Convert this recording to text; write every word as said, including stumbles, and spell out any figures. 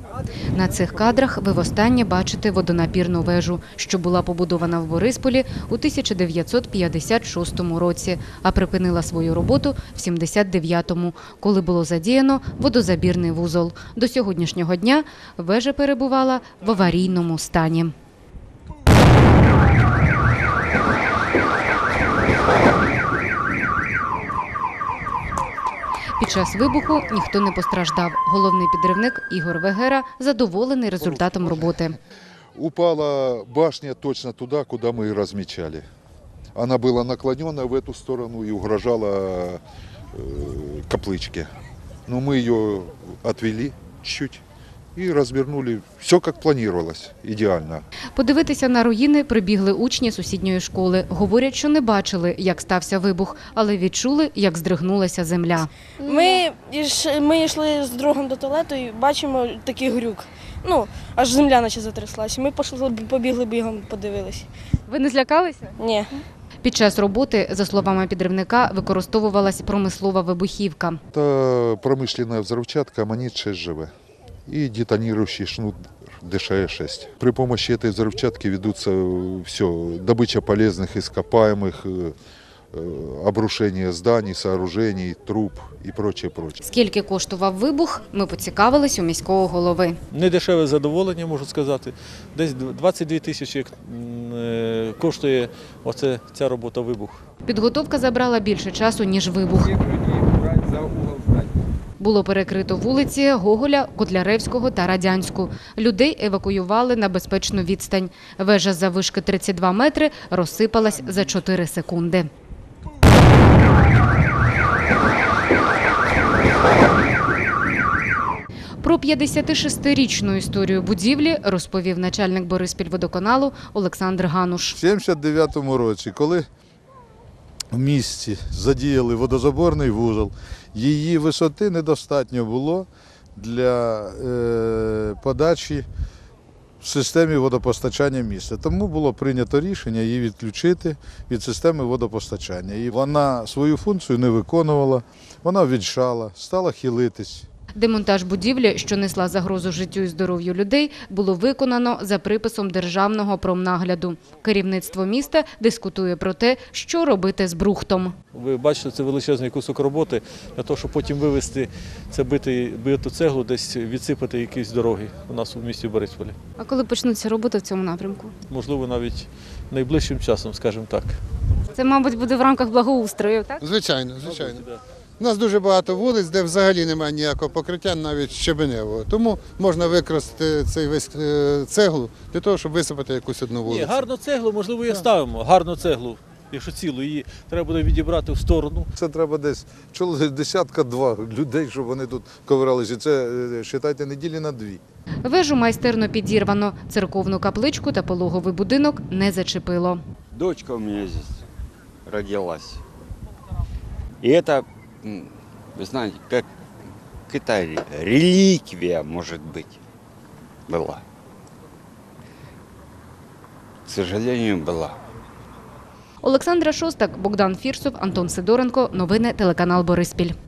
На цих кадрах ви востаннє бачите водонапірну вежу, що була побудована в Борисполі у тисяча дев'ятсот п'ятдесят шостому році, а припинила свою роботу в сімдесят дев'ятому, коли було задіяно водозабірний вузол. До сьогоднішнього дня вежа перебувала в аварійному стані. Під час вибуху ніхто не постраждав. Головний підривник Ігор Вегера задоволений результатом роботи. Упала башня точно туди, куди ми і розмічали. Вона була наклонена в цю сторону і угрожала э, капличке. Но мы ее отвели чуть і розвернули. Все, як планувалось, ідеально. Подивитися на руїни прибігли учні сусідньої школи. Говорять, що не бачили, як стався вибух, але відчули, як здригнулася земля. Ми, ми йшли з другом до туалету і бачимо такий грюк. Ну, аж земля наче затряслася. Ми пішли, побігли бігом, подивилися. Ви не злякалися? Ні. Під час роботи, за словами підривника, використовувалась промислова вибухівка. Це промишлена взривчатка, аманіт шесть живе. И детонирующий шнур Д Ш шесть. При помощи этой взрывчатки ведутся все, добыча полезных ископаемых, обрушение зданий, сооружений, труб і прочее, прочее. Скільки коштував вибух, ми поцікавились у міського голови. Недешеве задоволення, можу сказати. Десь двадцять дві тисячі коштує оце, ця робота вибух. Підготовка забрала більше часу, ніж вибух. Було перекрито вулиці Гоголя, Котляревського та Радянську. Людей евакуювали на безпечну відстань. Вежа заввишки тридцять два метри розсипалась за чотири секунди. Про п'ятдесятишестирічну історію будівлі розповів начальник Бориспільводоканалу Олександр Гануш. У сімдесят дев'ятому році, коли в місті задіяли водозаборний вузол, її висоти недостатньо було для е, подачі в системі водопостачання міста. Тому було прийнято рішення її відключити від системи водопостачання. І вона свою функцію не виконувала, вона віджала, стала хилитись. Демонтаж будівлі, що несла загрозу життю і здоров'ю людей, було виконано за приписом Державного промнагляду. Керівництво міста дискутує про те, що робити з брухтом. Ви бачите, це величезний кусок роботи для того, щоб потім вивезти це бити, биту цеглу, десь відсипати якісь дороги у нас у місті Борисполі. А коли почнуться роботи в цьому напрямку? Можливо, навіть найближчим часом, скажімо так. Це, мабуть, буде в рамках благоустрою, так? Звичайно, звичайно. У нас дуже багато вулиць, де взагалі немає ніякого покриття, навіть щебеневого. Тому можна використати цей весь цеглу для того, щоб висипати якусь одну вулицю. Ні, гарну цеглу, можливо, і ставимо. Гарну цеглу, якщо цілу, її треба буде відібрати в сторону. Це треба десь десятка-два людей, щоб вони тут ковиралися. Це, вважайте, неділі на дві. Вежу майстерно підірвано. Церковну капличку та пологовий будинок не зачепило. Дочка у меня здесь родилась. И это, вы знаете, как какая-то реликвия, может быть, была. К сожалению, была. Олександра Шостак, Богдан Фірсов, Антон Сидоренко. Новини телеканал Бориспіль.